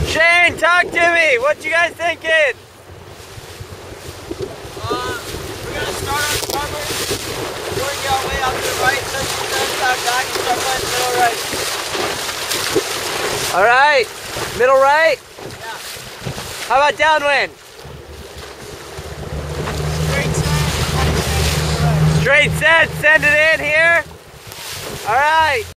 Shane, talk to me. What you guys thinking? We're gonna start on starboard, work our way out to the right, then start back and start playing middle right. All right, middle right. Yeah. How about downwind? Straight set, Straight set. Send it in here. All right.